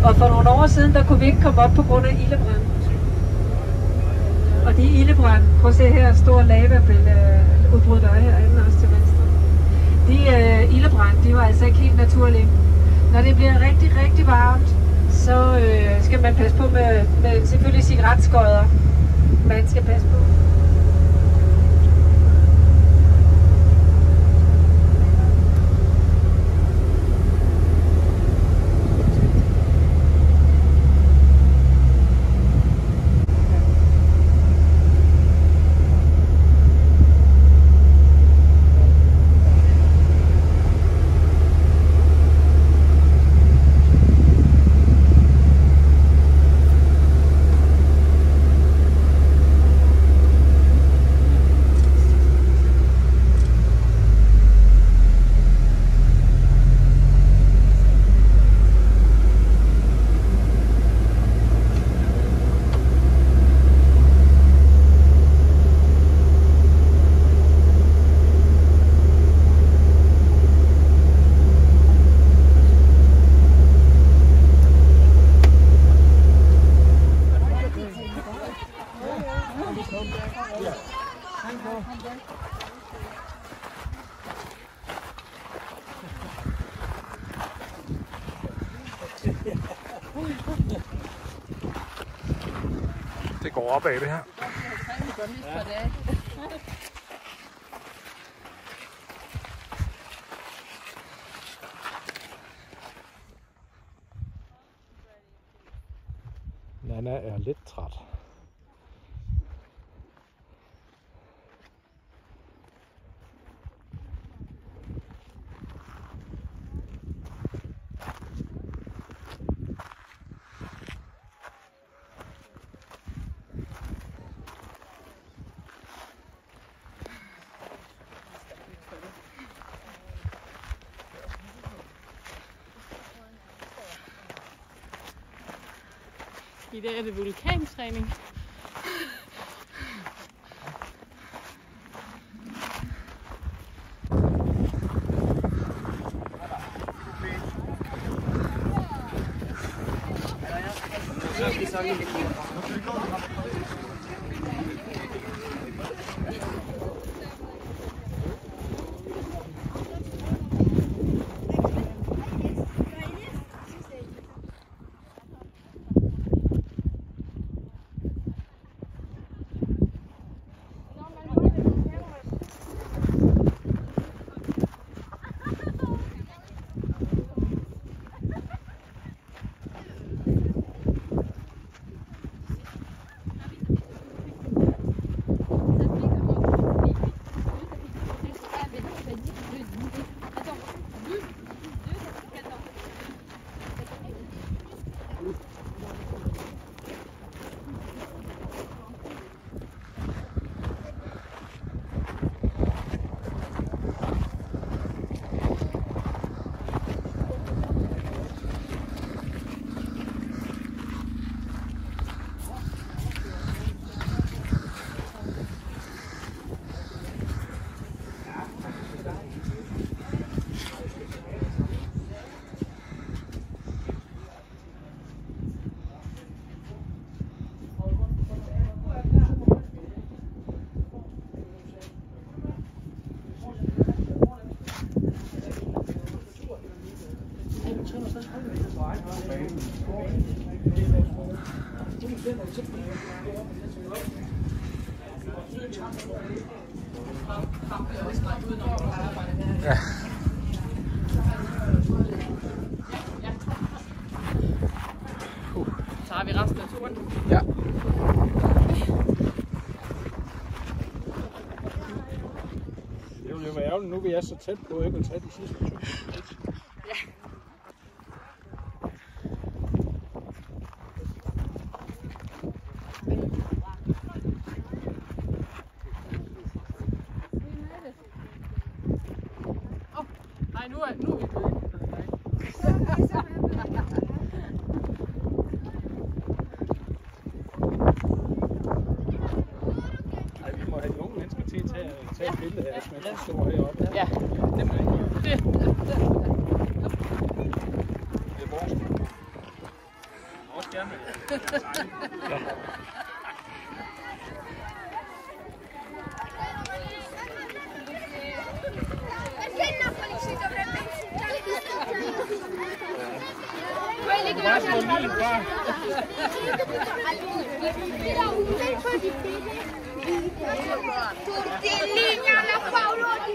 Og for nogle år siden, der kunne vi ikke komme op på grund af ildebrand. Og de ildebrand, prøv at se her, stor lavaudbrud der er herinde også til venstre. De ildebrand, de var altså ikke helt naturlige. Når det bliver rigtig, rigtig varmt, så skal man passe på med selvfølgelig cigaretskodder. Man skal passe på. Det går opad det her. Nana er lidt træt. I dag er det vulkantræning. Ja. Så har vi resten af turen. Ja. Det ville jo være ærgerligt, nu vi er så tæt på, ikke at tage de sidste 20 minutter. Ja. Nej, nu er vi gået ind. Ej, vi må have de unge mennesker til at tage et billede her, hvis man står heroppe. Ja, det må jeg. Det er vores. Tortellini alla Paolo di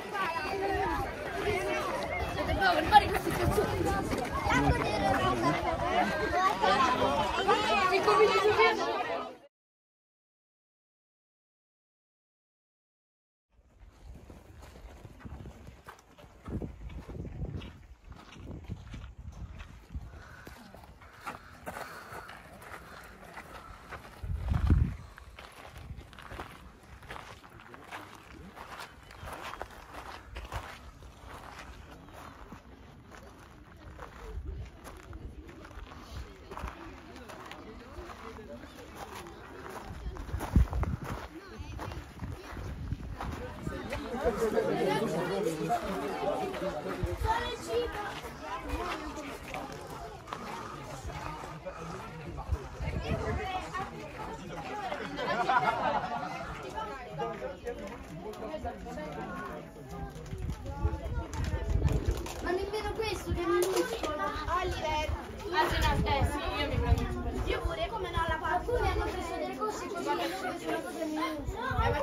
Ma nemmeno questo che è minuscolo. Oliver. Sì, io mi prendo un po'. Io pure, come no, la alcuni hanno preso delle cose così, hanno preso una cosa minuscola. Ma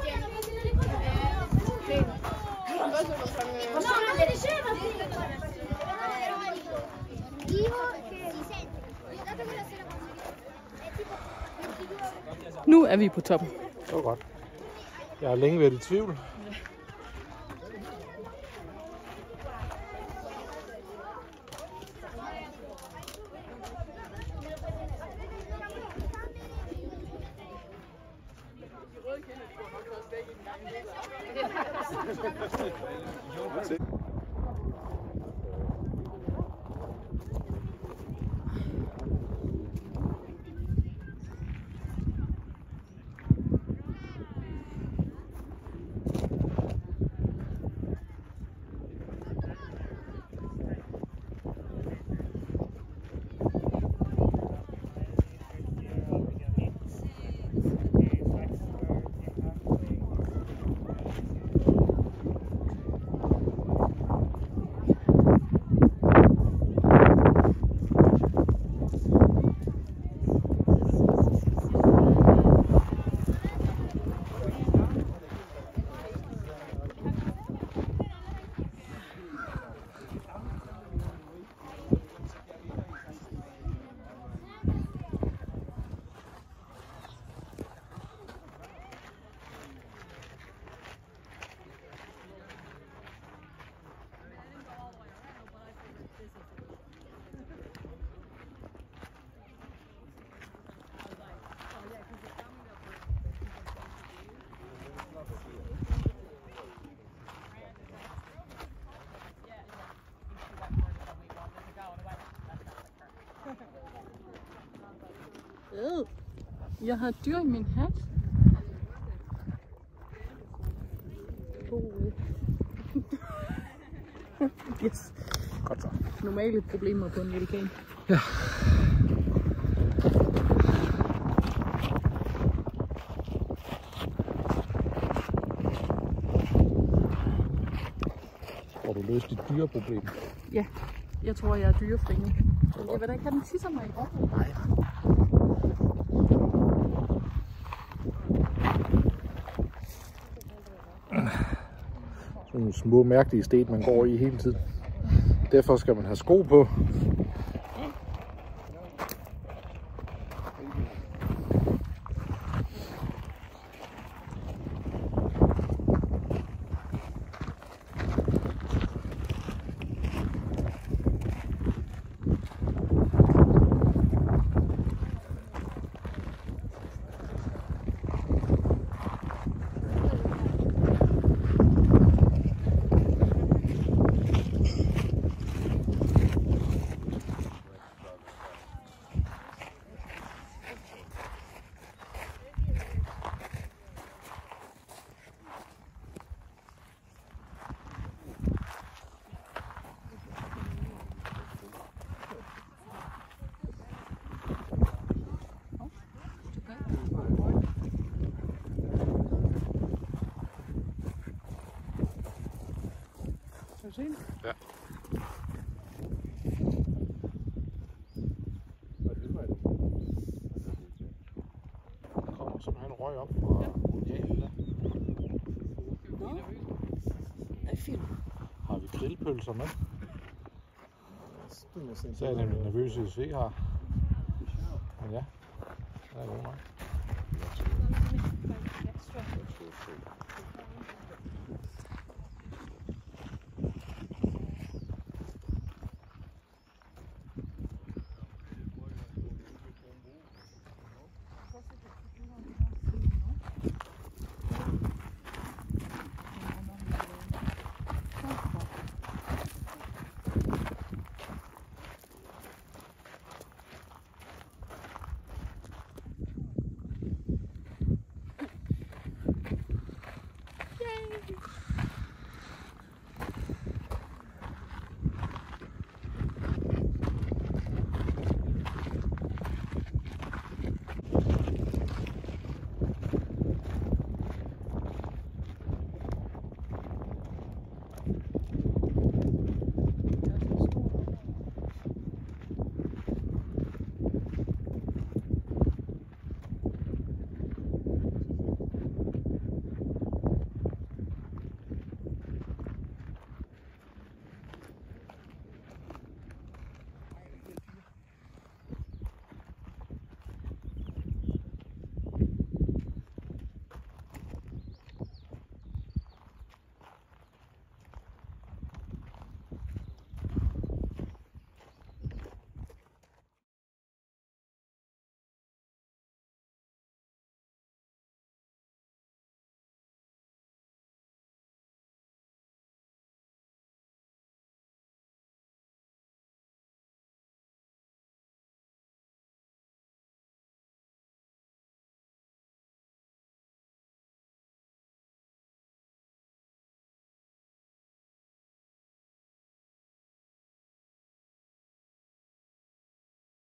no, non diceva io che si sente. Io dato quella sera è tipo 22. Nu er vi på toppen. Det var godt. Jeg har længe været i tvivl. Jeg har dyr i min hat. Yes. Godt så. Normale problemer på en vulkan. Ja. Tror du løst dit dyreproblem? Ja, jeg tror, jeg er dyrefri nu. Jeg vil da ikke have den tisser mig i går. Nej. Sådan nogle små mærkelige sten, man går i hele tiden. Derfor skal man have sko på. du se den? Ja. Der kommer simpelthen røg op fra vulkanen der. Det er fint. Har vi grillpølser med? Så er jeg nemlig nervøs, hvis vi ikke har. Men ja, der er god nok.